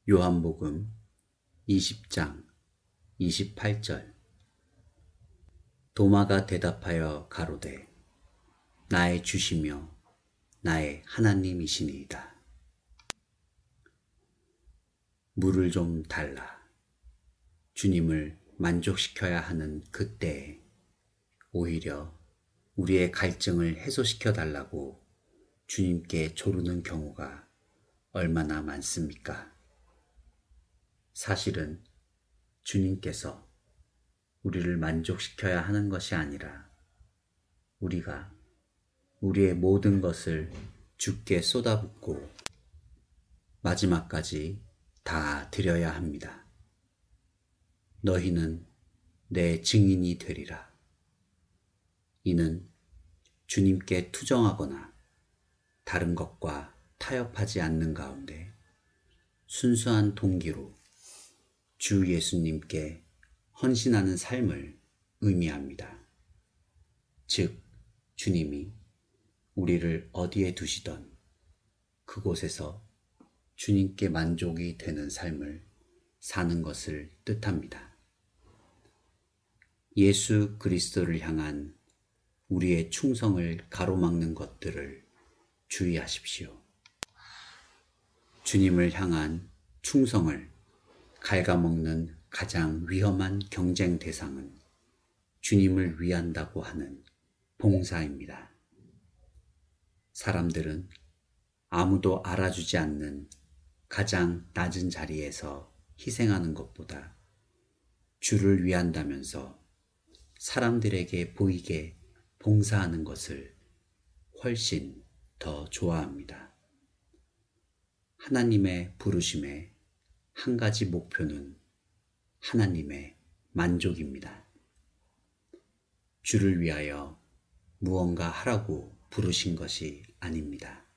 요한복음 20장 28절. 도마가 대답하여 가로되 나의 주시며 나의 하나님이시니이다. 물을 좀 달라. 주님을 만족시켜야 하는 그때에 오히려 우리의 갈증을 해소시켜 달라고 주님께 조르는 경우가 얼마나 많습니까? 사실은 주님께서 우리를 만족시켜야 하는 것이 아니라 우리가 우리의 모든 것을 주께 쏟아붓고 마지막까지 다 드려야 합니다. 너희는 내 증인이 되리라. 이는 주님께 투정하거나 다른 것과 타협하지 않는 가운데 순수한 동기로 주 예수님께 헌신하는 삶을 의미합니다. 즉, 주님이 우리를 어디에 두시던 그곳에서 주님께 만족이 되는 삶을 사는 것을 뜻합니다. 예수 그리스도를 향한 우리의 충성을 가로막는 것들을 주의하십시오. 주님을 향한 충성을 갉아먹는 가장 위험한 경쟁 대상은 주님을 위한다고 하는 봉사입니다. 사람들은 아무도 알아주지 않는 가장 낮은 자리에서 희생하는 것보다 주를 위한다면서 사람들에게 보이게 봉사하는 것을 훨씬 더 좋아합니다. 하나님의 부르심의 한 가지 목표는 하나님의 만족입니다. 주를 위하여 무언가 하라고 부르신 것이 아닙니다.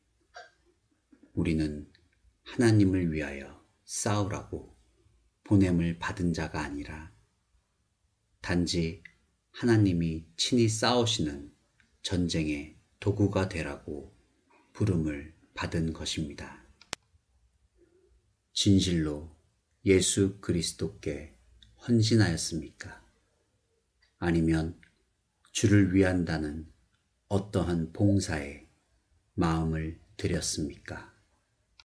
우리는 하나님을 위하여 싸우라고 보냄을 받은 자가 아니라 단지 하나님이 친히 싸우시는 전쟁의 도구가 되라고 부름을 받은 것입니다. 진실로 예수 그리스도께 헌신하였습니까? 아니면 주를 위한다는 어떠한 봉사에 마음을 들였습니까?